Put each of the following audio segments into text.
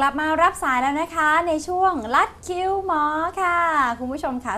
ลับมารับสายแล้วนะคะในช่วงลัดคิวหมอค่ะคุณผู้ชมค่ะ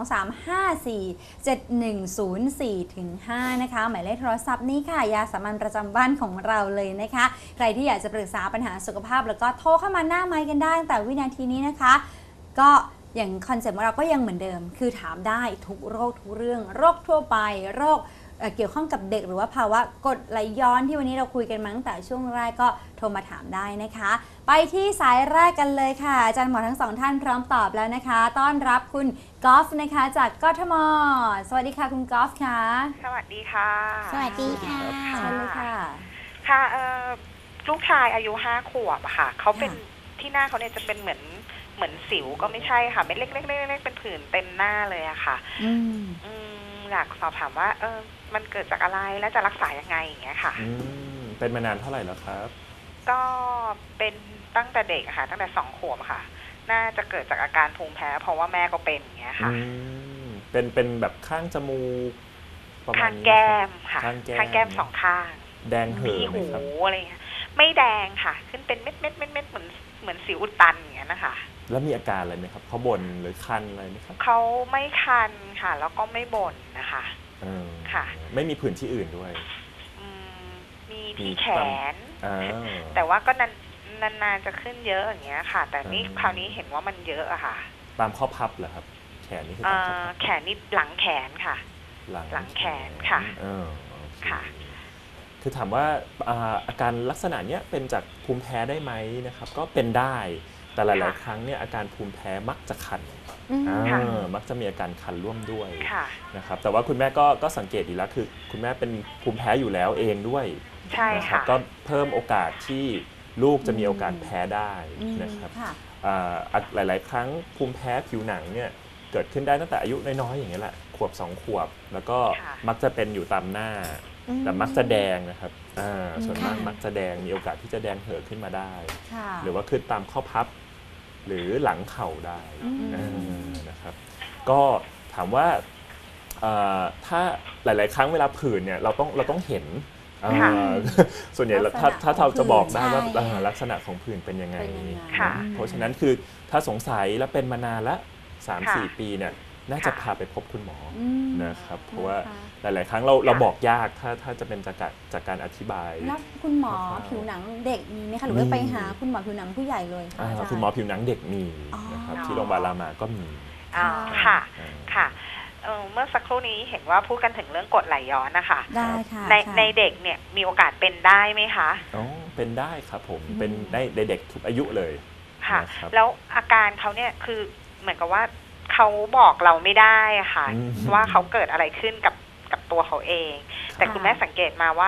023547104-5นะคะหมายเลขโทรศัพท์นี้ค่ะยาสามัญประจำบ้านของเราเลยนะคะใครที่อยากจะปรึกษาปัญหาสุขภาพแล้วก็โทรเข้ามาหน้าไมค์กันได้ตั้งแต่วินาทีนี้นะคะก็อย่างคอนเซ็ปต์ของเราก็ยังเหมือนเดิมคือถามได้ทุกโรคทุกเรื่องโรคทั่วไปโรคเกี่ยวข้องกับเด็กหรือว่าภาวะกรดไหลย้อนที่วันนี้เราคุยกันมาตั้งแต่ช่วงแรกก็โทรมาถามได้นะคะไปที่สายแรกกันเลยค่ะอาจารย์หมอทั้งสองท่านพร้อมตอบแล้วนะคะต้อนรับคุณกอล์ฟนะคะจากกทม.สวัสดีค่ะคุณกอล์ฟค่ะสวัสดีค่ะสวัสดีค่ะเชิญเลยค่ะค่ะลูกชายอายุ5 ขวบอะค่ะเขาเป็นที่หน้าเขาเนี่ยจะเป็นเหมือนสิวก็ไม่ใช่ค่ะเม็ดเล็กๆๆเป็นผื่นเต็มหน้าเลยอะค่ะอยากสอบถามว่ามันเกิดจากอะไรและจะรักษายังไงอย่างเงี้ยค่ะเป็นมานานเท่าไหร่แล้วครับก็เป็นตั้งแต่เด็กค่ะตั้งแต่2 ขวบค่ะน่าจะเกิดจากอาการภูมิแพ้เพราะว่าแม่ก็เป็นอย่างเงี้ยค่ะเป็นแบบข้างจมูกประมาณนี้ข้างแก้มค่ะข้างแก้ม2 ข้างแดงเหือไหมครับอะไรเงี้ยไม่แดงค่ะขึ้นเป็นเม็ดเหมือนสิวอุดตันอย่างเงี้ยนะคะแล้วมีอาการอะไรไหมครับเขาบ่นหรือคันอะไรไหมครับเขาไม่คันค่ะแล้วก็ไม่บ่นนะคะค่ะไม่มีผื่นที่อื่นด้วยมีที่แขนแต่ว่าก็นานๆจะขึ้นเยอะอย่างเงี้ยค่ะแต่นี่คราวนี้เห็นว่ามันเยอะอะค่ะตามข้อพับเหรอครับแขนนี่คือแขนนี่หลังแขนค่ะหลังแขนค่ะค่ะคือถามว่าอาการลักษณะเนี้ยเป็นจากภูมิแพ้ได้ไหมนะครับก็เป็นได้แต่หลายๆครั้งเนี่ยอาการภูมิแพ้มักจะคันมักจะมีอาการคันร่วมด้วยนะครับแต่ว่าคุณแม่ก็สังเกตดีแล้วคือคุณแม่เป็นภูมิแพ้อยู่แล้วเองด้วยใช่ค่ะก็เพิ่มโอกาสที่ลูกจะมีโอกาสแพ้ได้นะครับหลายๆครั้งภูมิแพ้ผิวหนังเนี่ยเกิดขึ้นได้ตั้งแต่อายุน้อยๆอย่างนี้แหละขวบ2 ขวบแล้วก็มักจะเป็นอยู่ตามหน้าแต่มักจะแดงนะครับส่วนมากมักจะแดงมีโอกาสที่จะแดงเหือขึ้นมาได้หรือว่าขึ้นตามข้อพับหรือหลังเข่าได้นะครับก็ถามว่าถ้าหลายๆครั้งเวลาผื่นเนี่ยเราต้องเห็นส่วนใหญ่ถ้าเราจะบอกได้ว่าลักษณะของผื่นเป็นยังไงเพราะฉะนั้นคือถ้าสงสัยแล้วเป็นมานานละ 3-4 ปีเนี่ยน่าจะพาไปพบคุณหมอนะครับเพราะว่าหลายๆครั้งเราบอกยากถ้าจะเป็นจากการอธิบายแล้วคุณหมอผิวหนังเด็กมีไหมคะหรือว่าไปหาคุณหมอผิวหนังผู้ใหญ่เลยคุณหมอผิวหนังเด็กมีนะครับที่โรงพยาบาลรามาก็มีค่ะค่ะเมื่อสักครู่นี้เห็นว่าพูดกันถึงเรื่องกรดไหลย้อนนะคะได้ค่ะในเด็กเนี่ยมีโอกาสเป็นได้ไหมคะเป็นได้ครับผมเป็นได้ในเด็กทุกอายุเลยค่ะแล้วอาการเขาเนี่ยคือเหมือนกับว่าเขาบอกเราไม่ได้ค่ะว่าเขาเกิดอะไรขึ้นกับตัวเขาเองแต่คุณแม่สังเกตมาว่า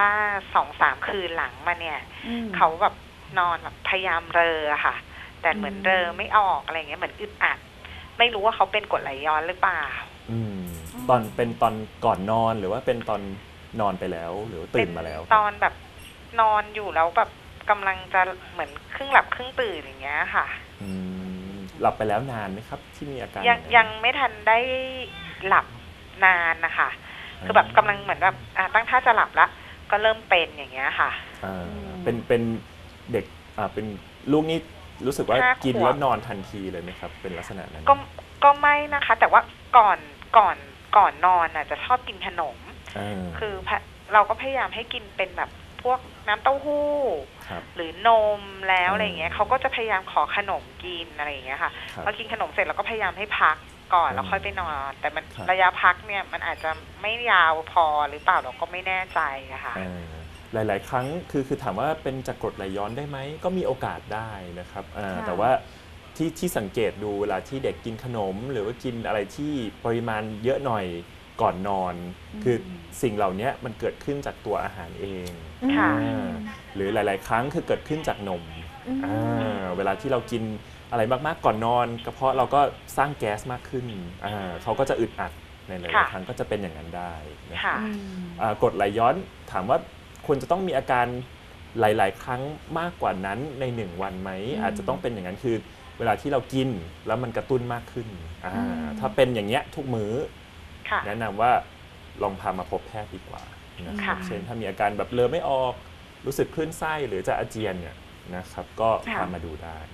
2-3 คืนหลังมาเนี่ยเขาแบบนอนแบบพยายามเรอค่ะแต่เหมือนเรอไม่ออกอะไรเงี้ยเหมือนอึดอัดไม่รู้ว่าเขาเป็นกรดไหลย้อนหรือเปล่าตอนก่อนนอนหรือว่าเป็นตอนนอนไปแล้วหรือตื่นมาแล้วตอนแบบนอนอยู่แล้วแบบกำลังจะเหมือนครึ่งหลับครึ่งตื่นอย่างเงี้ยค่ะหลับไปแล้วนานไหมครับที่มีอาการยังไม่ทันได้หลับนานนะคะคือแบบกำลังเหมือนแบบตั้งท่าจะหลับแล้วก็เริ่มเป็นอย่างเงี้ยค่ะเป็นเด็กเป็นลูกนี่รู้สึกว่ากินแล้วนอนทันทีเลยไหมครับเป็นลักษณะนั้นก็ไม่นะคะแต่ว่าก่อนนอนจะชอบกินขนมคือเราก็พยายามให้กินเป็นแบบพวกน้ำเต้าหู้หรือนมแล้วอะไรเงี้ยเขาก็จะพยายามขอขนมกินอะไรอย่างเงี้ยค่ะพอกินขนมเสร็จเราก็พยายามให้พักก่อนแล้วค่อยไปนอนแต่มันระยะพักเนี่ยมันอาจจะไม่ยาวพอหรือเปล่าเราก็ไม่แน่ใจอะค่ะหลายๆครั้งคือถามว่าเป็นจากกรดไหลย้อนได้ไหมก็มีโอกาสได้นะครับแต่ว่าที่สังเกตดูเวลาที่เด็กกินขนมหรือว่ากินอะไรที่ปริมาณเยอะหน่อยก่อนนอนคือสิ่งเหล่านี้มันเกิดขึ้นจากตัวอาหารเองหรือหลายๆครั้งคือเกิดขึ้นจากนมเวลาที่เรากินอะไรมากๆก่อนนอนกระเพาะเราก็สร้างแก๊สมากขึ้นเขาก็จะอึดอัดในหลายๆครั้งก็จะเป็นอย่างนั้นได้นะครับกรดไหลย้อนถามว่าควรจะต้องมีอาการหลายๆครั้งมากกว่านั้นใน1 วันไหมอาจจะต้องเป็นอย่างนั้นคือเวลาที่เรากินแล้วมันกระตุ้นมากขึ้นถ้าเป็นอย่างเงี้ยทุกมื้อแนะนำว่าลองพามาพบแพทย์ดีกว่านะครับเช่นถ้ามีอาการแบบเลอไม่ออกรู้สึกคลื่นไส้หรือจะอาเจียนเนี่ยนะครับก็พามาดูได้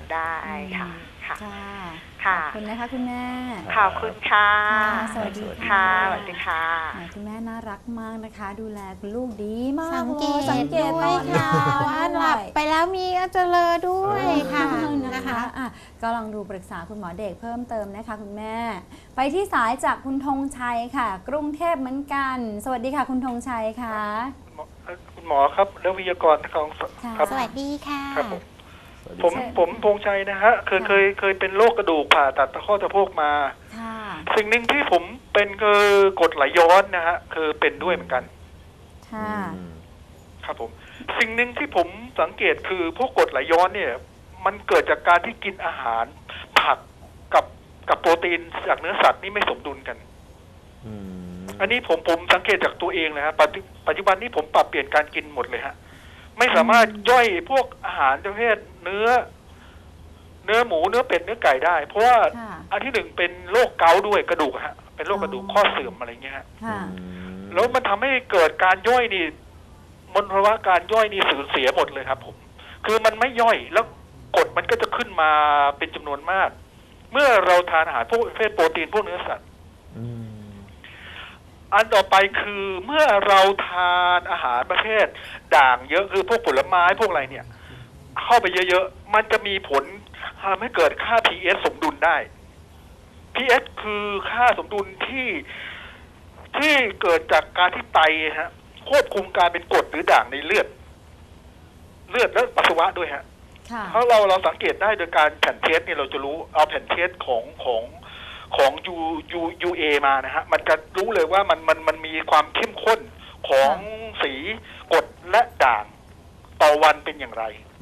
ได้ค่ะค่ะขอบคุณนะคะคุณแม่ขอบคุณค่ะสวัสดีค่ะสวัสดีค่ะคุณแม่น่ารักมากนะคะ ดูแลคุณลูกดีมากสังเกตสังเกตด้วยค่ะตอนว่าหลับไปแล้วมีเจริญด้วยค่ะนะนะคะ คะก็ลองดูปรึกษาคุณหมอเด็กเพิ่มเติมนะคะคุณแม่ ไปที่สายจากคุณธงชัยค่ะ กรุงเทพเหมือนกัน สวัสดีค่ะคุณธงชัยค่ะคุณหมอครับแล้ววิทยากรของค่ะครับสวัสดีค่ะครับผมเชิญผมพงชัยนะฮะเคยเป็นโรคกระดูกผ่าตัดตะข้อสะโพกมาค่ะสิ่งหนึ่งที่ผมเป็นคือกรดไหลย้อนนะฮะคือเป็นด้วยเหมือนกันค่ะครับผมสิ่งหนึ่งที่ผมสังเกตคือพวกกรดไหลย้อนเนี่ยมันเกิดจากการที่กินอาหารผักกับโปรตีนจากเนื้อสัตว์นี่ไม่สมดุลกัน อันนี้ผมสังเกตจากตัวเองนะฮะปัจจุบันนี้ผมปรับเปลี่ยนการกินหมดเลยฮะไม่สามารถย่อยพวกอาหารประเภทเนื้อหมูเนื้อเป็ดเนื้อไก่ได้ เพราะว่าค่ะอันที่หนึ่งเป็นโรคเกาต์ด้วยกระดูกฮะเป็นโรคกระดูกข้อเสื่อมอะไรเงี้ยฮะค่ะแล้วมันทำให้เกิดการย่อยนี่มลภาวะการย่อยนี่สูญเสียหมดเลยครับผมคือมันไม่ย่อยแล้วกรดมันก็จะขึ้นมาเป็นจำนวนมาก เมื่อเราทานอาหารพวกประเภทโปรตีนพวกเนื้อสัตว์อันต่อไปคือเมื่อเราทานอาหารประเภทด่างเยอะคือพวกผลไม้พวกอะไรเนี่ยเข้าไปเยอะๆมันจะมีผลทำให้เกิดค่า pH สมดุลได้ pH คือค่าสมดุลที่เกิดจากการที่ไตฮะควบคุมการเป็นกรดหรือด่างในเลือดและปัสสาวะด้วยฮะค่ะเพราะเราสังเกตได้โดยการแผ่นเทสเนี่ยเราจะรู้เอาแผ่นเทสของUA มานะฮะมันจะรู้เลยว่ามันมีความเข้มข้นของสีกรดและด่างต่อวันเป็นอย่างไร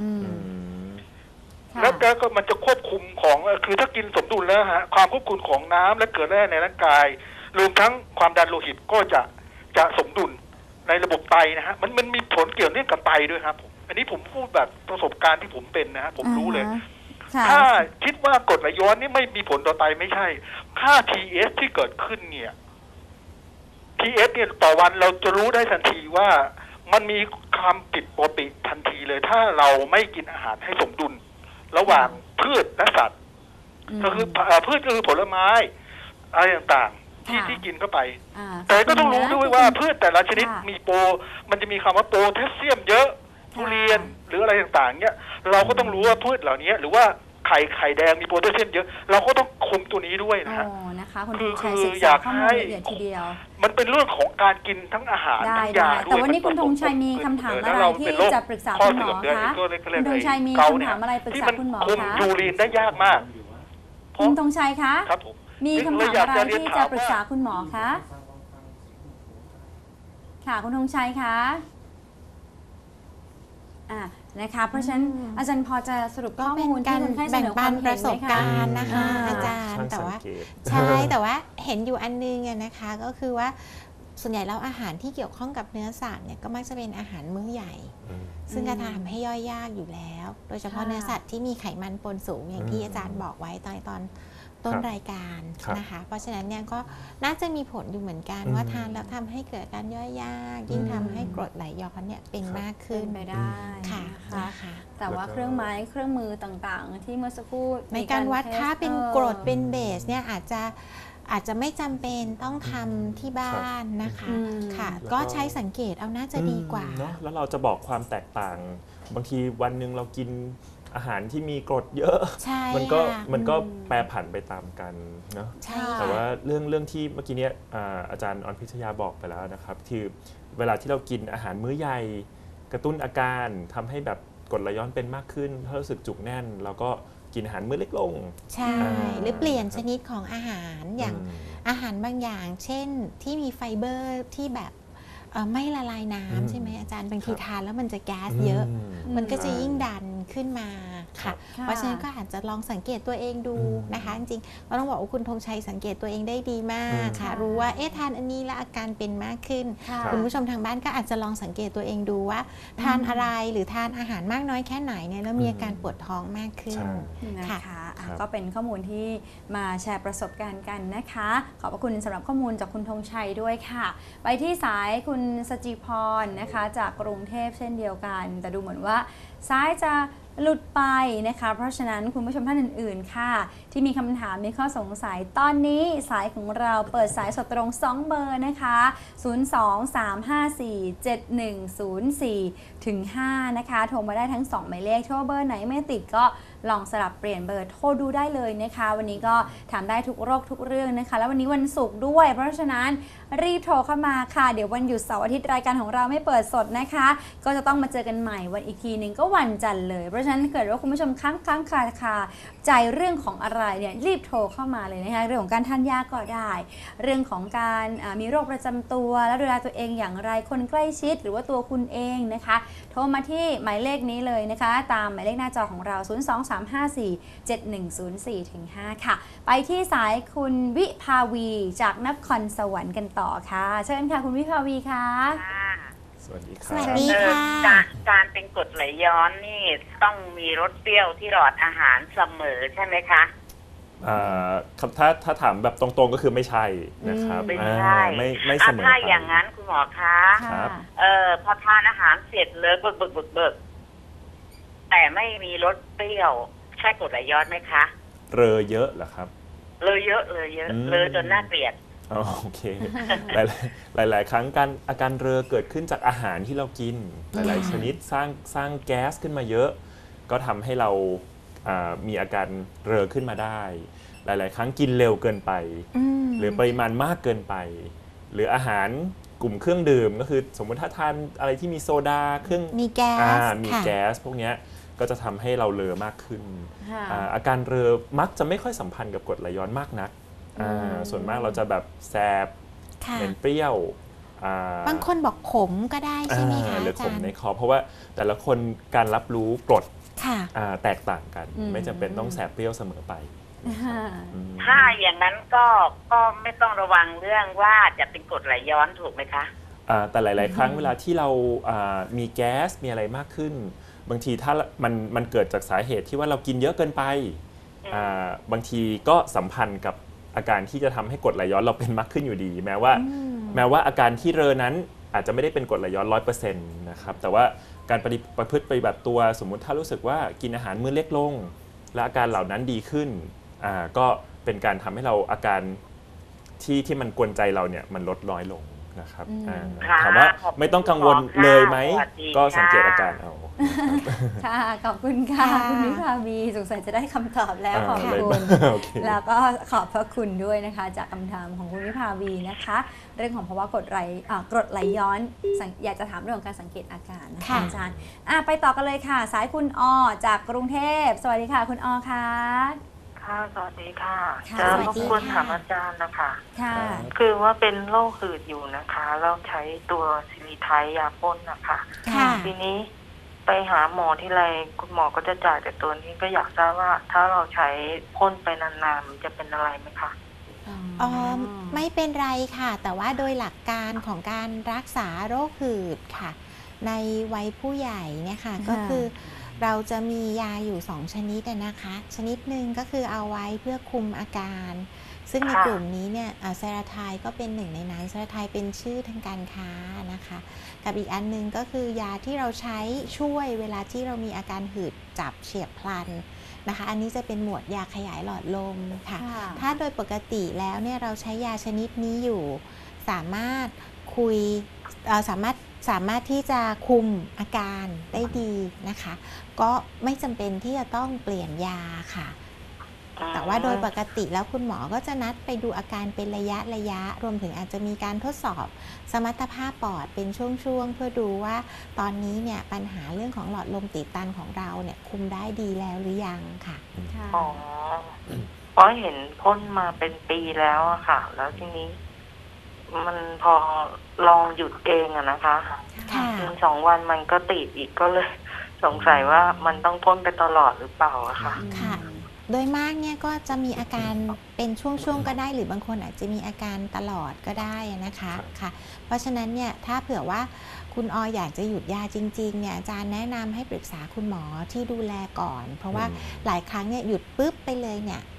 แล้วก็มันจะควบคุมของคือถ้ากินสมดุลแล้วฮะความควบคุมของน้ำและเกลือแร่ในร่างกายรวมทั้งความดันโลหิตก็จะสมดุลในระบบไตนะฮะมันมีผลเกี่ยวเนื่องกับไตด้วยครับผมอันนี้ผมพูดแบบประสบการณ์ที่ผมเป็นนะฮะผมรู้เลยถ้าคิดว่ากรดไหลย้อนนี่ไม่มีผลต่อไตไม่ใช่ค่า TS ที่เกิดขึ้นเนี่ย TS เนี่ยต่อวันเราจะรู้ได้ทันทีว่ามันมีความผิดปกติทันทีเลยถ้าเราไม่กินอาหารให้สมดุลระหว่างพืชและสัตว์ก็คือพืชก็คือผลไม้อะไรต่างๆที่กินเข้าไปแต่ก็ต้องรู้ด้วยว่าพืชแต่ละชนิดมีมันจะมีคำว่าโพแทสเซียมเยอะทุเรียนหรืออะไรต่างๆเนี่ยเราก็ต้องรู้ว่าพืชเหล่านี้หรือว่าไข่แดงมีโพแทสเซียมเยอะเราก็ต้องคุมตัวนี้ด้วยนะฮะคืออยากให้ทีเดียวมันเป็นเรื่องของการกินทั้งอาหารทั้งยาด้วยแต่วันนี้คุณธงชัยมีคำถามอะไรที่จะปรึกษาคุณหมอคะคุณธงชัยมีคำถามอะไรปรึกษาคุณหมอคะคุมยูรีนได้ยากมากคุณธงชัยคะครับผมมีคำถามอะไรที่จะปรึกษาคุณหมอคะค่ะคุณธงชัยคะนะคะเพราะฉะนั้นอาจารย์พอจะสรุปข้อมูลที่คนไข้เสแบ่งนอคปัวาน มปเห็นระสไหบมคะการณ์นะคะอาจารย์แต่ว่าใช่แต่ว่าเห็นอยู่อันนึงนะคะก็คือว่าส่วนใหญ่แล้วอาหารที่เกี่ยวข้องกับเนื้อสัตว์เนี่ยก็มักจะเป็นอาหารมื้อใหญ่ซึ่งจะทำให้ย่อยยากอยู่แล้ว โดยเฉพาะเนื้อสัตว์ที่มีไขมันปนสูงอย่างที่อาจารย์บอกไว้ตอนต้นรายการนะคะเพราะฉะนั้นเนี่ยก็น่าจะมีผลอยู่เหมือนกันว่าทานแล้วทำให้เกิดการย่อยยากยิ่งทำให้กรดไหลย้อนเนี่ยเป็นมากขึ้นไปได้ค่ะนะคะแต่ว่าเครื่องไม้เครื่องมือต่างๆ ที่เมื่อสักครู่ในการวัดค่าเป็นกรดเป็นเบสเนี่ยอาจจะไม่จำเป็นต้องทำที่บ้านนะคะค่ะก็ใช้สังเกตเอาน่าจะดีกว่าเนาะแล้วเราจะบอกความแตกต่างบางทีวันหนึ่งเรากินอาหารที่มีกรดเยอะมันก็แปรผันไปตามกันเนาะแต่ว่าเรื่องที่เมื่อกี้เนี้ยอาจารย์อรพิชยาบอกไปแล้วนะครับคือเวลาที่เรากินอาหารมื้อใหญ่กระตุ้นอาการทำให้แบบกรดไหลย้อนเป็นมากขึ้นถ้ารู้สึกจุกแน่นเราก็กินอาหารมื้อเล็กลงใช่หรือเปลี่ยนชนิดของอาหารอย่างอาหารบางอย่างเช่นที่มีไฟเบอร์ที่แบบไม่ละลายน้ำใช่ไหมอาจารย์บางทีทานแล้วมันจะแก๊สเยอะมันก็จะยิ่งดันขึ้นมาค่ะเพราะฉะนั้นก็อาจจะลองสังเกตตัวเองดูนะคะจริงๆก็ต้องบอกว่าคุณธงชัยสังเกตตัวเองได้ดีมากค่ะรู้ว่าทานอันนี้แล้วอาการเป็นมากขึ้นคุณผู้ชมทางบ้านก็อาจจะลองสังเกตตัวเองดูว่าทานอะไรหรือทานอาหารมากน้อยแค่ไหนเนี่ยแล้วมีอาการปวดท้องมากขึ้นนะคะก็เป็นข้อมูลที่มาแชร์ประสบการณ์กันนะคะขอบพระคุณสำหรับข้อมูลจากคุณธงชัยด้วยค่ะไปที่สายคุณสจิพรนะคะจากกรุงเทพเช่นเดียวกันแต่ดูเหมือนว่าซ้ายจะหลุดไปนะคะเพราะฉะนั้นคุณผู้ชมท่านอื่นๆค่ะที่มีคำถามมีข้อสงสัยตอนนี้สายของเราเปิดสายสดตรง2เบอร์นะคะ023547104ถึง5นะคะโทรมาได้ทั้ง2หมายเลขโทรเบอร์ไหนไม่ติดก็ลองสลับเปลี่ยนเบอร์โทรดูได้เลยนะคะวันนี้ก็ถามได้ทุกโรคทุกเรื่องนะคะแล้ววันนี้วันศุกร์ด้วยเพราะฉะนั้นรีบโทรเข้ามาค่ะเดี๋ยววันหยุดเสาร์อาทิตย์รายการของเราไม่เปิดสดนะคะก็จะต้องมาเจอกันใหม่วันอีกทีนึงก็วันจันทร์เลยเพราะฉะนั้นเกิดว่าคุณผู้ชมค้างคาใจเรื่องของอะไรเนี่ยรีบโทรเข้ามาเลยนะคะเรื่องของการทานยาก็ได้เรื่องของการมีโรคประจำตัวแล้วดูแลตัวเองอย่างไรคนใกล้ชิดหรือว่าตัวคุณเองนะคะโทรมาที่หมายเลขนี้เลยนะคะตามหมายเลขหน้าจอของเรา023547104-5ค่ะไปที่สายคุณวิภาวีจากนครสวรรค์กันต่อค่ะเชิญค่ะคุณวิภาวีค่ะสวัสดีคสรัวับสดีค่ะการเป็นกรดไหลย้อนนี่ต้องมีรสเปรี้ยวที่หลอดอาหารเสมอใช่ไหมคะถ้าถามแบบตรงๆก็คือไม่ใช่นะครับไม่ใช่ไม่เสมอถ้าไปอย่างนั้นคุณหมอคะครับพอทานอาหารเสร็จเลยเบิกแต่ไม่มีรสเปรี้ยวใช่กรดไหลย้อนไหมคะเรอเยอะเหรอครับเลยเยอะเลยจนน่าเกลียดโอเคหลายครั้งอาการเรอเกิดขึ้นจากอาหารที่เรากินหลายๆชนิดสร้างแก๊สขึ้นมาเยอะก็ทำให้เรามีอาการเรอขึ้นมาได้หลายๆครั้งกินเร็วเกินไปหรือปริมาณมากเกินไปหรืออาหารกลุ่มเครื่องดื่มก็คือสมมติถ้าทานอะไรที่มีโซดาเครื่องมีแก๊สมีแก๊สพวกนี้ก็จะทำให้เราเรอมากขึ้นอาการเรอมักจะไม่ค่อยสัมพันธ์กับกรดไหลย้อนมากนักส่วนมากเราจะแบบแสบเหม็นเปรี้ยวบางคนบอกขมก็ได้ใช่ไหมคะหรือขมในคอเพราะว่าแต่ละคนการรับรู้กรดแตกต่างกันไม่จำเป็นต้องแสบเปรี้ยวเสมอไปถ้าอย่างนั้นก็ไม่ต้องระวังเรื่องว่าจะเป็นกรดไหลย้อนถูกไหมคะแต่หลายๆครั้งเวลาที่เรามีแก๊สมีอะไรมากขึ้นบางทีถ้ามันเกิดจากสาเหตุที่ว่าเรากินเยอะเกินไปบางทีก็สัมพันธ์กับอาการที่จะทำให้กรดไหลย้อนเราเป็นมากขึ้นอยู่ดีแม้ว่าอาการที่เรอนั้นอาจจะไม่ได้เป็นกรดไหลย้อน 100% นะครับแต่ว่าการประพฤติปฏิบัติตัวสมมุติถ้ารู้สึกว่ากินอาหารมื้อเล็กลงและอาการเหล่านั้นดีขึ้นก็เป็นการทำให้เราอาการที่มันกวนใจเราเนี่ยมันลดน้อยลงนะครับถามว่าไม่ต้องกังวลเลยไหมก็สังเกตอาการเอาค่ะขอบคุณค่ะคุณวิภาวีสงสัยจะได้คำตอบแล้วขอบคุณแล้วก็ขอบพระคุณด้วยนะคะจากคำถามของคุณวิภาวีนะคะเรื่องของภาวะกรดไหลย้อนอยากจะถามเรื่องของการสังเกตอาการนะคะอาจารย์ไปต่อกันเลยค่ะสายคุณอจากกรุงเทพสวัสดีค่ะคุณอค่ะค่ะสวัสดีค่ะจะรบกวนถามอาจารย์นะคะคือว่าเป็นโรคหืดอยู่นะคะเราใช้ตัวซิลิไทยาพ่นนะคะทีนี้ไปหาหมอที่ไรคุณหมอก็จะจ่ายแต่ตัวนี้ก็อยากทราบว่าถ้าเราใช้พ่นไปนานๆมันจะเป็นอะไรไหมคะไม่เป็นไรค่ะแต่ว่าโดยหลักการของการรักษาโรคหืดค่ะในวัยผู้ใหญ่เนี่ยค่ะก็คือเราจะมียาอยู่2ชนิดนะคะชนิดหนึ่งก็คือเอาไว้เพื่อคุมอาการซึ่งในกลุ่มนี้เนี่ยเซราไทด์ก็เป็นหนึ่งในนั้นเซราไทด์เป็นชื่อทางการค้านะคะกับอีกอันนึงก็คือยาที่เราใช้ช่วยเวลาที่เรามีอาการหืดจับเฉียบพลันนะคะอันนี้จะเป็นหมวดยาขยายหลอดลมค่ะถ้าโดยปกติแล้วเนี่ยเราใช้ยาชนิดนี้อยู่สามารถสามารถที่จะคุมอาการได้ดีนะคะก็ไม่จำเป็นที่จะต้องเปลี่ยนยาค่ะแต่ว่าโดยปกติแล้วคุณหมอก็จะนัดไปดูอาการเป็นระยะรวมถึงอาจจะมีการทดสอบสมรรถภาพปอดเป็นช่วงๆเพื่อดูว่าตอนนี้เนี่ยปัญหาเรื่องของหลอดลมตีบตันของเราเนี่ยคุมได้ดีแล้วหรือยังค่ะเพราะเห็นพ่นมาเป็นปีแล้วอะค่ะแล้วทีนี้มันพอลองหยุดเองอะนะคะ1-2 วันมันก็ติดอีกก็เลยสงสัยว่ามันต้องพ่นไปตลอดหรือเปล่าอะค่ะโดยมากเนี่ยก็จะมีอาการเป็นช่วงๆก็ได้หรือบางคนอาจจะมีอาการตลอดก็ได้นะคะค่ะเพราะฉะนั้นเนี่ยถ้าเผื่อว่าคุณออยากจะหยุดยาจริงๆเนี่ยอาจารย์แนะนำให้ปรึกษาคุณหมอที่ดูแลก่อนเพราะว่าหลายครั้งเนี่ยหยุดปุ๊บไปเลยเนี่ย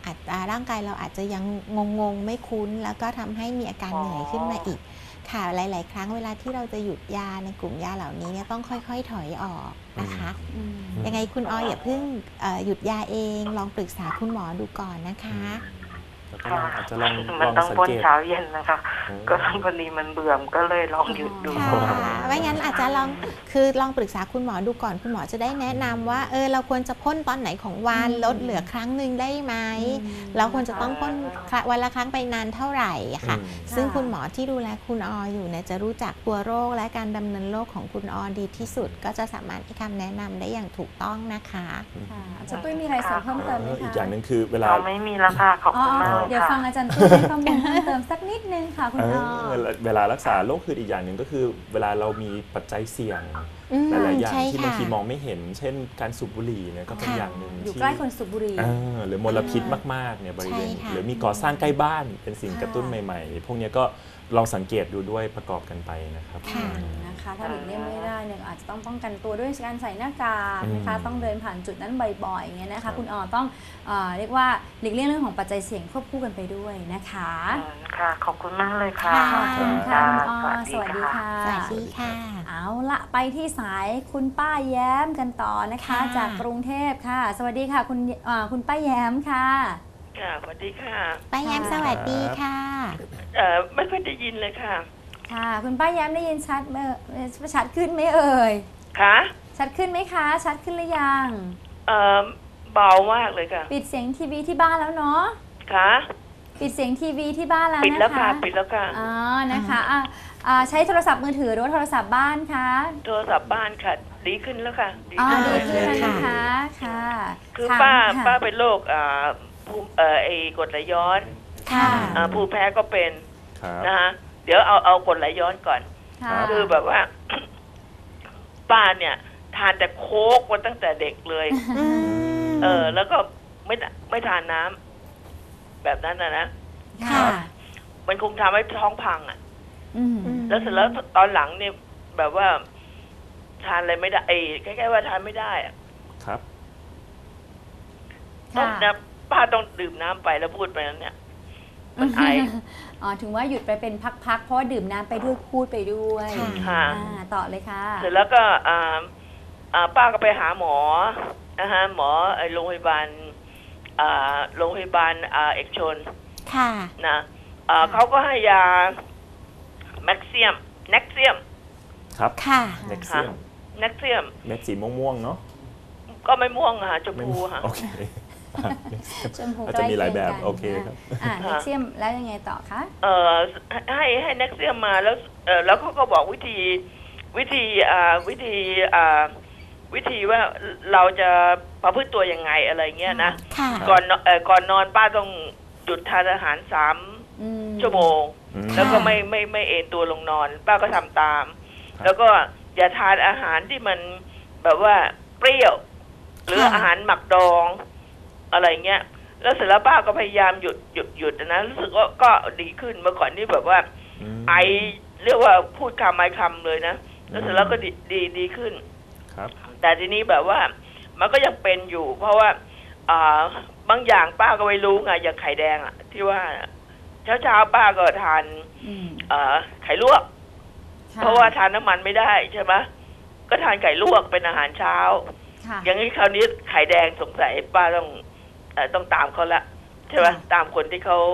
อาจจะร่างกายเราอาจจะยังงงไม่คุ้นแล้วก็ทำให้มีอาการเหนื่อยขึ้นมาอีกค่ะหลายๆครั้งเวลาที่เราจะหยุดยาในกลุ่มยาเหล่านี้เนี่ยต้องค่อยๆถอยออกนะคะยังไงคุณอย่าเพิ่งหยุดยาเองลองปรึกษาคุณหมอดูก่อนนะคะอาจจะลองมันต้องสังพ่นเกตเช้าเย็นนะคะ ก็พอดีมันเบื่อมก็เลยลองหยุดดูไม่งั้นอาจจะลองปรึกษาคุณหมอดูก่อนคุณหมอจะได้แนะนำว่าเราควรจะพ่นตอนไหนของวันลดเหลือครั้งหนึ่งได้ไหมเราควรจะต้องพ่นวันละครั้งไปนานเท่าไหร่ค่ะซึ่งคุณหมอที่ดูแลคุณอยู่เนี่ยจะรู้จักตัวโรคและการดำเนินโรคของคุณดีที่สุดก็จะสามารถให้คำแนะนำได้อย่างถูกต้องนะคะอาจารย์ตุ้ยมีอะไรเสริมเพิ่มเติมไหมคะอีกอย่างหนึ่งคือเวลาไม่มีแล้วค่ะขอบคุณมากเดี๋ยวฟังอาจารย์ตุ้ยให้ข้อมูลเพิ่มเติมสักนิดนึงค่ะคุณเวลารักษาโรคหืดอีกอย่างหนึ่งก็คือเวลาเรามีปัจจัยเสี่ยงหลายๆอย่างที่บางทีมองไม่เห็นเช่นการสูบบุหรี่เนี่ยก็เป็นอย่างหนึ่งอยู่ใกล้คนสูบบุหรี่หรือมลพิษมากๆเนี่ยบริเวณหรือมีก่อสร้างใกล้บ้านเป็นสิ่งกระตุ้นใหม่ๆพวกนี้ก็ลองสังเกตดูด้วยประกอบกันไปนะครับนะคะถ้าหลีกเลี่ยงไม่ได้เนี่ยอาจจะต้องป้องกันตัวด้วยการใส่หน้ากากนะคะต้องเดินผ่านจุดนั้นบ่อยๆอย่างเงี้ยนะคะคุณต้องเรียกว่าหลีกเลี่ยงเรื่องของปัจจัยเสี่ยงควบคู่กันไปด้วยนะคะค่ะขอบคุณมากเลยค่ะขอบคุณค่ะคุณสวัสดีค่ะสวัสดีค่ะเอาละไปที่สายคุณป้าแย้มกันต่อนะคะจากกรุงเทพค่ะสวัสดีค่ะคุณป้าแย้มค่ะค่ะสวัสดีค่ะป้าแย้มสวัสดีค่ะไม่ค่อยได้ยินเลยค่ะค่ะคุณป้าแย้มได้ยินชัดขึ้นไหมเอ่ยคะชัดขึ้นไหมคะชัดขึ้นหรือยังเบามากเลยค่ะปิดเสียงทีวีที่บ้านแล้วเนาะค่ะปิดเสียงทีวีที่บ้านแล้วนะคะปิดแล้วค่ะปิดแล้วค่ะนะคะใช้โทรศัพท์มือถือหรือว่าโทรศัพท์บ้านคะโทรศัพท์บ้านค่ะดีขึ้นแล้วค่ะดีขึ้นนะคะค่ะคือป้าเป็นโรคไอ้กรดไหลย้อนภูมิแพ้ก็เป็นนะคะเดี๋ยวเอากรดไหลย้อนก่อนคือแบบว่าป้าเนี่ยทานแต่โค้กมาตั้งแต่เด็กเลยแล้วก็ไม่ทานน้ำแบบนั้นนะมันคงทำให้ท้องพังแล้วเสร็จแล้วตอนหลังเนี่ยแบบว่าทานอะไรไม่ได้ใกล้ๆว่าทานไม่ได้ครับต้องนะป้าต้องดื่มน้ำไปแล้วพูดไปนั้นเนี่ยมันไอถึงว่าหยุดไปเป็นพักๆเพราะว่าดื่มน้ำไปด้วยพูดไปด้วยค่ะต่อเลยค่ะเสร็จแล้วก็ป้าก็ไปหาหมอนะคะหมอโรงพยาบาลเอกชนนะเขาก็ให้ยาแน็กเซียมครับค่ะแน็กเซียมเม็ดสีม่วงๆเนาะก็ไม่ม่วงค่ะชมพูค่ะโอเคอาจจะมีหลายแบบโอเคครับแน็กเซียมแล้วยังไงต่อคะให้แน็กเซียมมาแล้วเขาก็บอกวิธีว่าเราจะประพฤติตัวยังไงอะไรเงี้ยนะก่อนนอนป้าต้องหยุดทานอาหาร3 ชั่วโมงแล้วก็ไม่เอนตัวลงนอนป้าก็ทำตามแล้วก็อย่าทานอาหารที่มันแบบว่าเปรี้ยวหรืออาหารหมักดองอะไรเงี้ยแล้วเสร็จแล้วป้าก็พยายามหยุดนะรู้สึกว่าก็ดีขึ้นเมื่อก่อนนี่แบบว่าไอเรียกว่าพูดคำไม่คำเลยนะแล้วเสร็จแล้วก็ดีขึ้นแต่ทีนี้แบบว่ามันก็ยังเป็นอยู่เพราะว่าบางอย่างป้าก็ไม่รู้ไงอย่างไข่แดงอ่ะที่ว่าเช้าป้าก็ทานไข่ลวกเพราะว่าทานน้ำมันไม่ได้ใช่ไหมก็ทานไก่ลวกเป็นอาหารเช้าอย่างนี้คราวนี้ไข่แดงสงสัยป้าต้องตามเขาละใช่ไหมตามคนที่เขา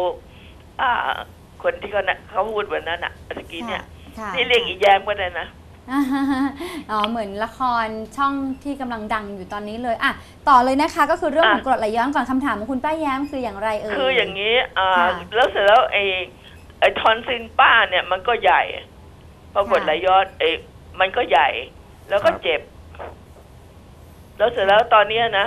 พูดวันนั้นอ่ะตะกี้เนี่ยนี่เรียกอีแย้มก็ได้นะเหมือนละครช่องที่กำลังดังอยู่ตอนนี้เลยต่อเลยนะคะก็คือเรื่องของกรดไหลย้อนก่อนคำถามของคุณป้าแย้มคืออย่างไรคืออย่างนี้แล้วเสร็จแล้วไอ้ทอนซิลป้าเนี่ยมันก็ใหญ่พอกรดไหลย้อนมันก็ใหญ่แล้วก็เจ็บแล้วเสร็จแล้วตอนนี้นะ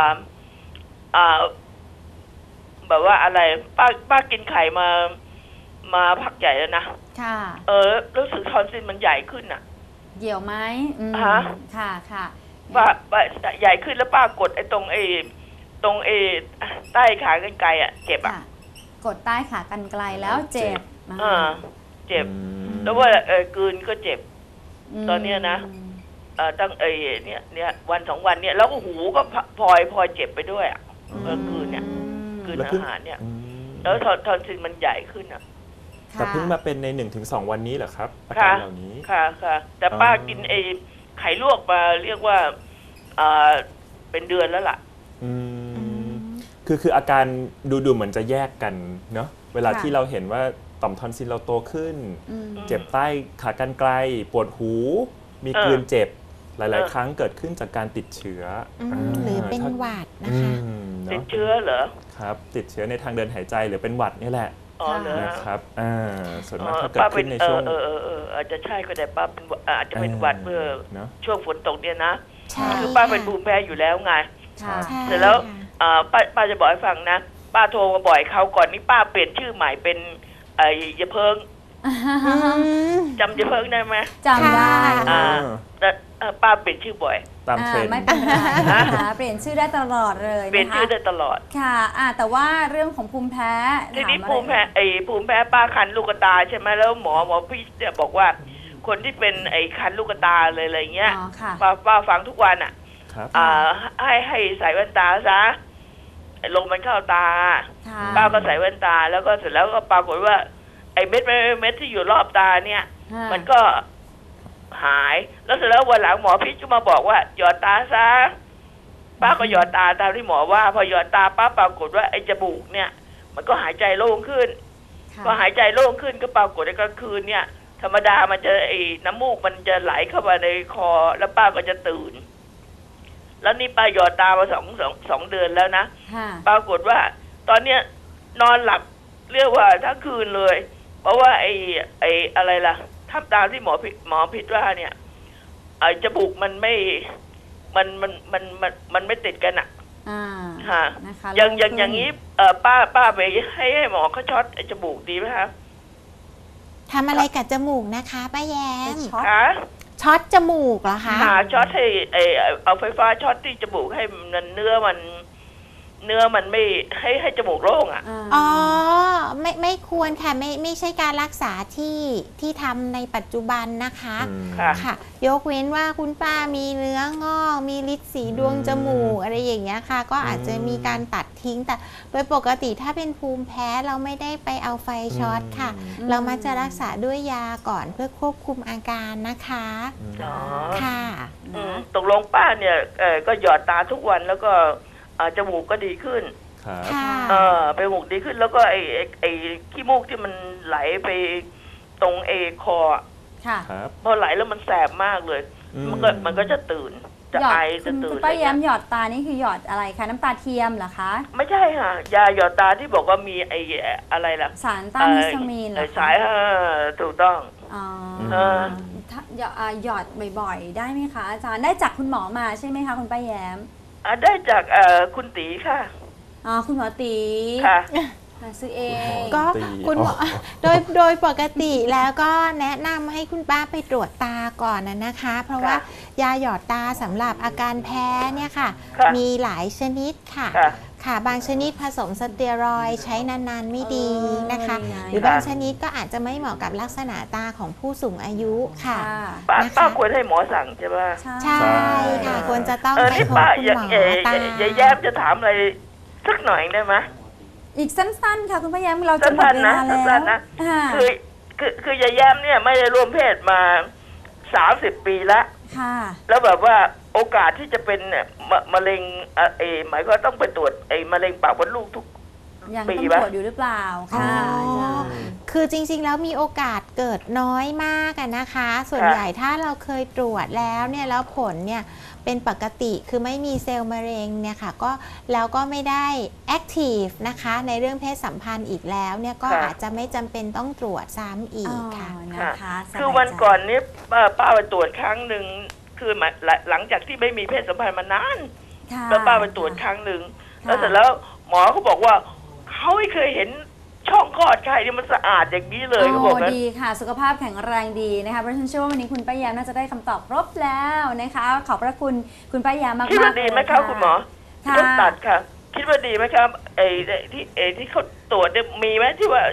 แบบว่าอะไรป้ากินไข่มาพักใหญ่แล้วนะรู้สึกทอนซิลมันใหญ่ขึ้นอ่ะเหี่ยวไหมค่ะป้าใหญ่ขึ้นแล้วป้ากดตรงใต้ขากรรไกรอ่ะเจ็บอ่ะกดใต้ขากรรไกรแล้วเจ็บเจ็บแล้วว่ากลืนก็เจ็บตอนนี้นะตั้งเนี่ยวัน2 วันเนี่ยแล้วก็หูก็พลอยเจ็บไปด้วยอ่ะกลืนเนี่ยกลืนอาหารเนี่ยแล้วทอนซิลมันใหญ่ขึ้นอ่ะแต่เพิ่งมาเป็นใน 1-2 วันนี้เหรอครับอาการเหล่านี้ค่ะแต่ป้ากินไข่ลวกมาเรียกว่าเป็นเดือนแล้วล่ะคืออาการดูเหมือนจะแยกกันเนาะเวลาที่เราเห็นว่าต่อมทอนซิลเราโตขึ้นเจ็บใต้ขากรรไกรปวดหูมีกลืนเจ็บหลายๆครั้งเกิดขึ้นจากการติดเชื้อหรือเป็นหวัดนะคะติดเชื้อเหรอครับติดเชื้อในทางเดินหายใจหรือเป็นหวัดนี่แหละนะครับส่วนมากถ้าเกิดขึ้นในช่วงอาจจะใช่ก็ได้ป้าเป็นอาจจะเป็นหวัดเมื่อช่วงฝนตกเนี่ยนะคือป้าเป็นภูมิแพ้อยู่แล้วไงเสร็จแล้วป้าจะบอกให้ฟังนะป้าโทรมาบ่อยเขาก่อนนี้ป้าเปลี่ยนชื่อใหม่เป็นยาเพิงจำยาเพิงได้ไหมจำได้แต่ป้าเปลี่ยนชื่อบ่อยตามเทรนด์ไม่เป็นไรนะคะเปลี่ยนชื่อได้ตลอดเลยเปลี่ยนชื่อได้ตลอดค่ะแต่ว่าเรื่องของภูมิแพ้ทีนี้ภูมิแพ้ป้าคันลูกตาใช่ไหมแล้วหมอพี่เนี่ยบอกว่าคนที่เป็นคันลูกตาเลยอะไรเงี้ยป้าฟังทุกวันอ่ะให้ใส่แว่นตาซะลมมันเข้าตาป้าก็ใส่แว่นตาแล้วก็เสร็จแล้วก็ปรากฏว่าเม็ดที่อยู่รอบตาเนี่ยมันก็หายแล้วเสร็จแล้ววันหลังหมอพิษก็มาบอกว่าหยอดตาซะป้าก็หยอดตาตามที่หมอว่าพอหยอดตาป้าปรากฏว่าจมูกเนี่ยมันก็หายใจโล่งขึ้นพอหายใจโล่งขึ้นก็ปรากฏในกลางคืนเนี่ยธรรมดามันจะน้ำมูกมันจะไหลเข้ามาในคอแล้วป้าก็จะตื่นแล้วนี่ป้าหยอดตามาสองเดือนแล้วนะปรากฏว่าตอนเนี้ยนอนหลับเรียกว่าทั้งคืนเลยเพราะว่าอะไรล่ะทำตามที่หมอพิษว่าเนี่ยจมูกมันไม่ติดกันอ่ะอย่างนี้ป้าไปให้หมอเขาช็อตจมูกดีไหมคะทำอะไรกับจมูกนะคะป้าแย้มช็อตจมูกเหรอคะช็อตให้เอาไฟฟ้าช็อตที่จมูกให้เนื้อมันไม่ให้จมูกโล่งอ่ะไม่ควรค่ะไม่ใช่การรักษาที่ทำในปัจจุบันนะคะค่ะยกเว้นว่าคุณป้ามีเนื้องอกมีฤทธิ์สีดวงจมูกอะไรอย่างเงี้ยค่ะก็อาจจะมีการตัดทิ้งแต่โดยปกติถ้าเป็นภูมิแพ้เราไม่ได้ไปเอาไฟช็อตค่ะเรามักจะรักษาด้วยยาก่อนเพื่อควบคุมอาการนะคะค่ะตกลงป้าเนี่ยก็หยอดตาทุกวันแล้วก็จมูกก็ดีขึ้นไปจมูกดีขึ้นแล้วก็ไอ้ขี้มูกที่มันไหลไปตรงคอพอไหลแล้วมันแสบมากเลยมันก็จะตื่นจะไอจะตื่นป้าแย้มหยอดตานี่คือหยอดอะไรคะน้ำตาเทียมเหรอคะไม่ใช่ค่ะยาหยอดตาที่บอกว่ามีอะไรล่ะสารต้านฮิสตามีนเหรอสายถูกต้องหยอดบ่อยๆได้ไหมคะอาจารย์ได้จากคุณหมอมาใช่ไหมคะคุณป้าแย้มได้จากคุณตีค่ะคุณหมอตีค่ะซื้อเองก็คุณหมอโดยปกติแล้วก็แนะนำให้คุณป้าไปตรวจตาก่อนนะคะเพราะว่ายาหยอดตาสำหรับอาการแพ้เนี่ยค่ะมีหลายชนิดค่ะบางชนิดผสมสเตียรอยด์ใช้นานๆไม่ดีนะคะหรือบางชนิดก็อาจจะไม่เหมาะกับลักษณะตาของผู้สูงอายุค่ะป้าควรให้หมอสั่งใช่ไหมใช่ค่ะควรจะต้องไปพบคุณหมอตาแย้มจะถามอะไรสักหน่อยได้ไหมอีกสั้นๆค่ะคุณป้าแย้มเราจะหมดเวลาแล้วคือยายแย้มเนี่ยไม่ได้ร่วมเพศมา30 ปีแล้วแล้วแบบว่าโอกาสที่จะเป็นมะเร็งหมายก็ต้องไปตรวจมะเร็งปากมดลูกทุกปีป่ะยังต้องตรวจอยู่หรือเปล่าค่ะคือจริงๆแล้วมีโอกาสเกิดน้อยมากนะคะส่วนใหญ่ถ้าเราเคยตรวจแล้วเนี่ยแล้วผลเนี่ยเป็นปกติคือไม่มีเซลล์มะเร็งเนี่ยค่ะก็แล้วก็ไม่ได้แอคทีฟนะคะในเรื่องเพศสัมพันธ์อีกแล้วเนี่ยก็อาจจะไม่จำเป็นต้องตรวจซ้ำอีกค่ะนะคะคือวันก่อนนี้ป้าไปตรวจครั้งหนึ่งคือหลังจากที่ไม่มีเพศสัมพันธ์มานานแล้วป้าไปตรวจครั้งหนึ่งแล้วเสร็จแล้วหมอเขาบอกว่าเขาไม่เคยเห็นช่องคลอดใครที่มันสะอาดอย่างนี้เลยเขาบอกนะดีค่ะสุขภาพแข็งแรงดีนะคะเพราะฉะนั้นเชื่อว่าวันนี้คุณป้าแย้มน่าจะได้คำตอบครบแล้วนะคะขอบพระคุณคุณป้าแย้มมากๆคิดว่าดีไหมคะคุณหมอต้องตัดค่ะคิดว่าดีไหมครับที่เขาตรวจมีไหมที่ว่า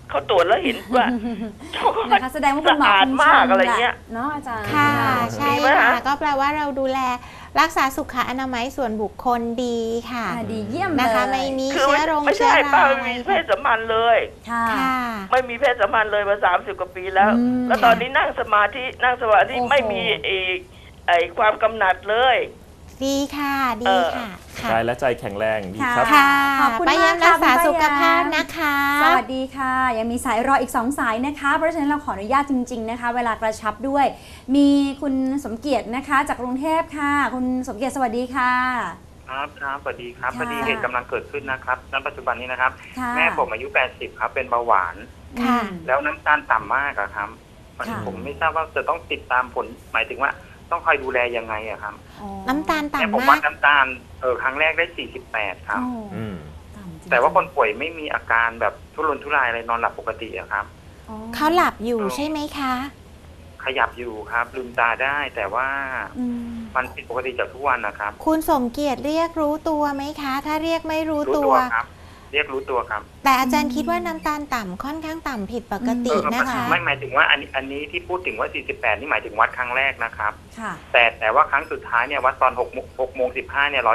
เขาตรวจแล้วเห็นว่านะคะแสดงว่าคุณหมอสะอาดมากอะไรเงี้ยเนาะอาจารย์ค่ะใช่ดีไหมค่ะคะก็แปลว่าเราดูแลรักษาสุขอนามัยส่วนบุคคลดีค่ะดีเยี่ยมเลยนะคะไม่มีคือเชื้อโรคไม่เชื้ใช่อราป้าอะไม่ไรมีเพศสัมพันธ์เลยค่ะค่ะไม่มีเพศสัมพันธ์เลยมา30 กว่าปีแล้วอืมแล้วตอนนี้นั่งสมาธิโอ้โหไม่มีไอ้ความกำหนัดเลยดีค่ะดีค่ะค่ะกายและใจแข็งแรงดีครับค่ะขอบคุณป้าแย้มากมรักษาค่ะสุขป้าแย้มภาพนะคะสวัสดีค่ะ ยังมีสายรออีก2 สายนะคะ เพราะฉะนั้นเราขออนุญาตจริงๆนะคะ เวลากระชับด้วย มีคุณสมเกียรตินะคะ จากกรุงเทพค่ะ คุณสมเกียรติสวัสดีค่ะครับสวัสดีครับค่ะพอดีเหตุกำลังเกิดขึ้นนะครับณปัจจุบันนี้นะครับค่ะแม่ผมอายุ80ครับเป็นเบาหวานค่ะแล้วน้ำตาลต่ำมากอะครับค่ะผมไม่ทราบว่าจะต้องติดตามผลหมายถึงว่าต้องคอยดูแลยังไงอะครับอ๋อน้ำตาลแม่ผมต่ำวัมาดกน้ำตาลครั้งแรกได้48ครับอ๋ออืมต่ำจริงๆแต่ว่าคนป่วยไม่มีอาการแบบทุรนทุรายอะไรนอนหลับปกติอะครับอ๋อเขาหลับอยู่ใช่ไหมคะขยับอยู่ครับลืมตาได้ แต่ว่าอืมมันผิดปกติจากทุกวันนะครับคุณสมเกียรติเรียกรู้ตัวไหมคะ ถ้าเรียกไม่รู้รู้ตัตัว วครับ เรียกรู้ตัวครับแต่อาจารย์คิดว่าน้ำตาลต่ำค่อนข้างต่ำผิดปกตินะคะไม่หมายถึงว่าอันนี้ที่พูดถึงว่า48นี่หมายถึงวัดครั้งแรกนะครับค่ะแต่ว่าครั้งสุดท้ายเนี่ยวัดตอน6:15เนี่ย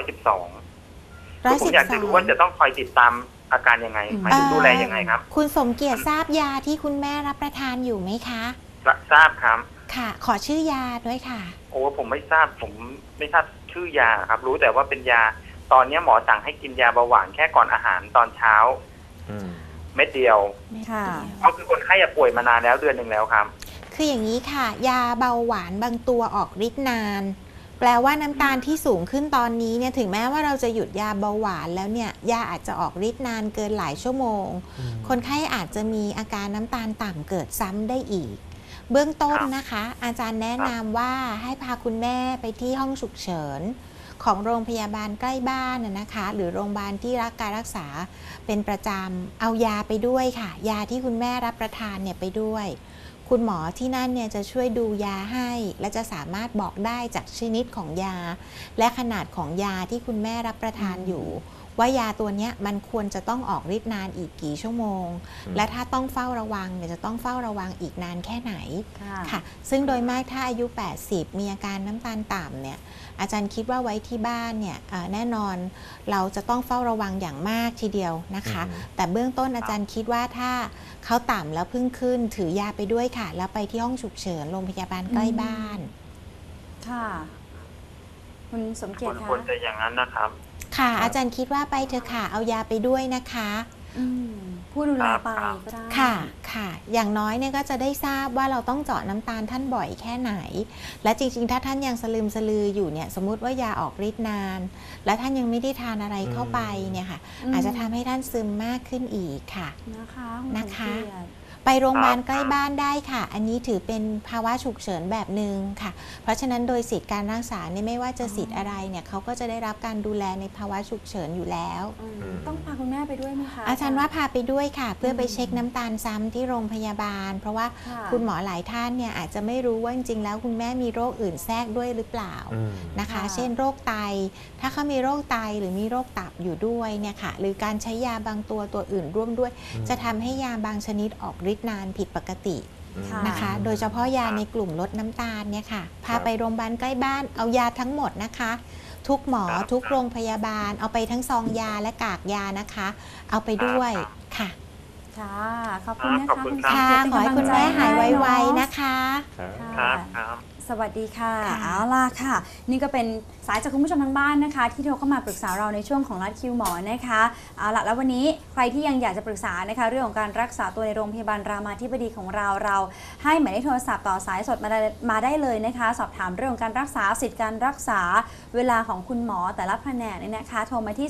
112ผมอยากจะรู้ว่าจะต้องคอยติดตามอาการยังไงหมายถึงดูแลยังไงครับคุณสมเกียรติทราบยาที่คุณแม่รับประทานอยู่ไหมคะทราบครับค่ะ ขอชื่อยาด้วยค่ะโอ้ผมไม่ทราบชื่อยาครับ รู้แต่ว่าเป็นยาตอนนี้หมอสั่งให้กินยาเบาหวานแค่ก่อนอาหารตอนเช้าอืมเม็ดเดียวค่ะเขาคือคนไข้ป่วยมานานแล้วเดือนหนึ่งแล้วครับคืออย่างนี้ค่ะ ยาเบาหวานบางตัวออกฤทธิ์นาน แปลว่าน้ำตาลที่สูงขึ้นตอนนี้เนี่ยถึงแม้ว่าเราจะหยุดยาเบาหวานแล้วเนี่ยยาอาจจะออกฤทธิ์นานเกินหลายชั่วโมง คนไข้อาจจะมีอาการน้ำตาลต่ำเกิดซ้ำได้อีก เบื้องต้นนะคะ อาจารย์แนะนำว่าให้พาคุณแม่ไปที่ห้องฉุกเฉินของโรงพยาบาลใกล้บ้านนะคะ หรือโรงพยาบาลที่รับการรักษาเป็นประจำเอายาไปด้วยค่ะ ยาที่คุณแม่รับประทานเนี่ยไปด้วย คุณหมอที่นั่นเนี่ยจะช่วยดูยาให้ และจะสามารถบอกได้จากชนิดของยา และขนาดของยาที่คุณแม่รับประทานอยู่ ว่ายาตัวเนี้ยมันควรจะต้องออกฤทธิ์นานอีกกี่ชั่วโมง และถ้าต้องเฝ้าระวังเนี่ยจะต้องเฝ้าระวังอีกนานแค่ไหน ค่ะ ซึ่งโดยมากถ้าอายุ 80 มีอาการน้ำตาลต่ำเนี่ย อาจารย์คิดว่าไว้ที่บ้านเนี่ยแน่นอนเราจะต้องเฝ้าระวังอย่างมากทีเดียวนะคะ แต่เบื้องต้นอาจารย์คิดว่าถ้าเขาต่ำแล้วเพิ่งขึ้นถือยาไปด้วยค่ะ แล้วไปที่ห้องฉุกเฉินโรงพยาบาลใกล้บ้านค่ะ คุณสมเกียรติควรคะจะอย่างนั้นนะครับค่ะ อาจารย์คิดว่าไปเถอะค่ะ เอายาไปด้วยนะคะผู้ดูแลไปก็ได้ค่ะ ค่ะ อย่างน้อยเนี่ยก็จะได้ทราบว่าเราต้องเจาะน้ำตาลท่านบ่อยแค่ไหน และจริงๆ ถ้าท่านยังสลืมสลืออยู่เนี่ย สมมุติว่ายาออกฤทธิ์นาน และท่านยังไม่ได้ทานอะไรเข้าไปเนี่ยค่ะ อาจจะทำให้ท่านซึมมากขึ้นอีกค่ะนะคะณนะคะสมเกียรติไปโรงพยาบาลใกล้บ้านได้ค่ะ อันนี้ถือเป็นภาวะฉุกเฉินแบบหนึ่งค่ะ เพราะฉะนั้นโดยสิทธิการรักษาเนี่ยไม่ว่าจะสิทธิ์อะไรเนี่ยเขาก็จะได้รับการดูแลในภาวะฉุกเฉินอยู่แล้วต้องพาคุณแม่ไปด้วยไหมคะอาจารย์ว่าพาไปด้วยค่ะ เพื่อไปเช็คน้ำตาลซ้ำที่โรงพยาบาล เพราะว่าค่ะคุณหมอหลายท่านเนี่ยอาจจะไม่รู้ว่าจริงๆแล้วคุณแม่มีโรคอื่นแทรกด้วยหรือเปล่านะคะ เช่นโรคไต ถ้าเขามีโรคไตหรือมีโรคตับอยู่ด้วยเนี่ยค่ะ หรือการใช้ยาบางตัวอื่นร่วมด้วย จะทำให้ยาบางชนิดออกฤทธิ์นานผิดปกตินะคะ โดยเฉพาะยาในกลุ่มลดน้ำตาลเนี่ยค่ะ พาไปโรงพยาบาลใกล้บ้านเอายาทั้งหมดนะคะ ทุกหมอทุกโรงพยาบาลเอาไปทั้งซองยาและกากยานะคะ เอาไปด้วยค่ะค่ะ ขอบคุณนะคะขอบคุณครับค่ะ ขอให้คุณแม่หายไวๆนะคะครับครับสวัสดีค่ะค่ะเอาล่ะค่ะ นี่ก็เป็นสายจากคุณผู้ชมทางบ้านนะคะ ที่โทรเข้ามาปรึกษาเราในช่วงของรัดคิวหมอนะคะเอาล่ะแล้ววันนี้ใครที่ยังอยากจะปรึกษานะคะเรื่องของการรักษาตัวในโรงพยาบาลรามาธิบดีของเราให้หมายเลขโทรศัพท์ต่อสายสดมาได้เลยนะคะ สอบถามเรื่องของการรักษาสิทธิการรักษาเวลาของคุณหมอแต่ละแผนกเนี่ยนะคะ โทรมาที่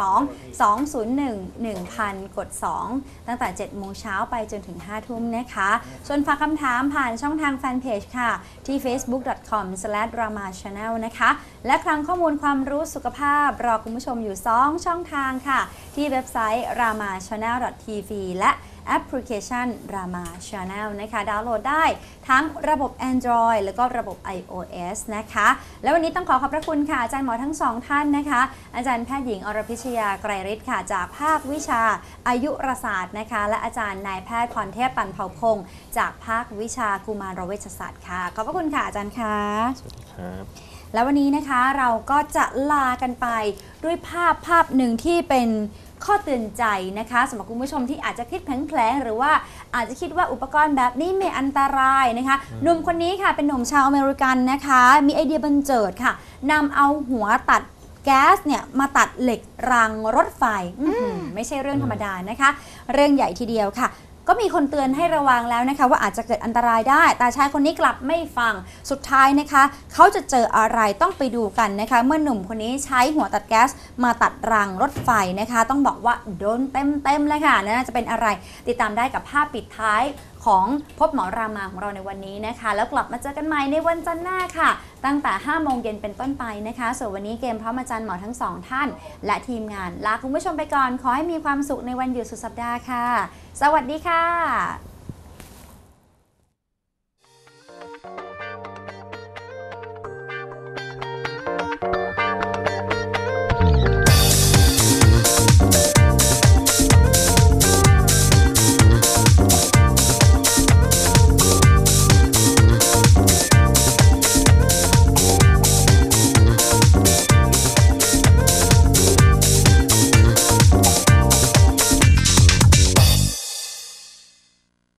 02-201-1000 กด 2 ตั้งแต่ 7 โมงเช้าไปจนถึง 5 ทุ่มนะคะ ส่วนฝากคำถามผ่านช่องทางแฟนเพจค่ะที่ facebook.com/ramachannel นะคะ และคลังข้อมูลความรู้สุขภาพรอคุณผู้ชมอยู่ 2 ช่องทางค่ะ ที่เว็บไซต์ ramachannel.tv และแอปพลิเคชัน Rama Channel นะคะดาวน์โหลดได้ทั้งระบบ Android แล้วก็ระบบ iOS นะคะและวันนี้ต้องขอขอบพระคุณค่ะอาจารย์หมอทั้งสองท่านนะคะอาจารย์แพทย์หญิงอรพิชยาไกรฤทธิ์ค่ะจากภาควิชาอายุรศาสตร์นะคะและอาจารย์นายแพทย์พรเทพ ตันเผ่าพงศ์จากภาควิชากุมารเวชศาสตร์ค่ะขอบพระคุณค่ะอาจารย์ค่ะสวัสดีครับแล้ววันนี้นะคะเราก็จะลากันไปด้วยภาพหนึ่งที่เป็นข้อเตือนใจนะคะสำหรับคุณผู้ชมที่อาจจะคิดแผลงๆหรือว่าอาจจะคิดว่าอุปกรณ์แบบนี้ไม่อันตรายนะคะหนุ่มคนนี้ค่ะเป็นหนุ่มชาวอเมริกันนะคะมีไอเดียบันเจิดค่ะนำเอาหัวตัดแก๊สเนี่ยมาตัดเหล็กรางรถไฟไม่ใช่เรื่องธรรมดานะคะเรื่องใหญ่ทีเดียวค่ะก็มีคนเตือนให้ระวังแล้วนะคะว่าอาจจะเกิดอันตรายได้แต่ชายคนนี้กลับไม่ฟังสุดท้ายนะคะเขาจะเจออะไรต้องไปดูกันนะคะเมื่อหนุ่มคนนี้ใช้หัวตัดแก๊สมาตัดรางรถไฟนะคะต้องบอกว่าโดนเต็มเลยค่ะน่าจะเป็นอะไรติดตามได้กับภาพปิดท้ายของพบหมอรามาของเราในวันนี้นะคะแล้วกลับมาเจอกันใหม่ในวันจันทร์หน้าค่ะตั้งแต่ 5 โมงเย็นเป็นต้นไปนะคะส่วนวันนี้เกมพร้อมอาจารย์หมอทั้งสองท่านและทีมงานลาคุณผู้ชมไปก่อนขอให้มีความสุขในวันหยุดสุดสัปดาห์ค่ะสวัสดีค่ะ